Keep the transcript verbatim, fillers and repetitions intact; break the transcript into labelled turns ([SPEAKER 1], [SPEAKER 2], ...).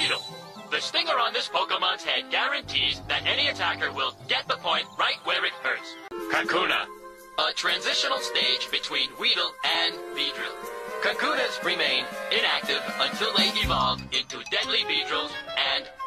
[SPEAKER 1] Weedle. The stinger on this Pokemon's head guarantees that any attacker will get the point right where it hurts. Kakuna, a transitional stage between Weedle and Weedle. Kakunas remain inactive until they evolve into deadly Weedles and